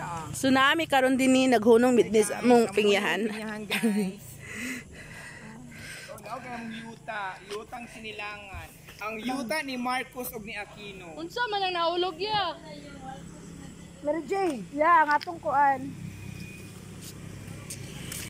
Tsunami karon din ni naghunong business mong pingyahan. Guys. Okay, ang yutang sinilangan. Ang yuta ni Marcos ug ni Aquino. Unsa man ang naulog ya? Mary J, ya, ang atong kuan.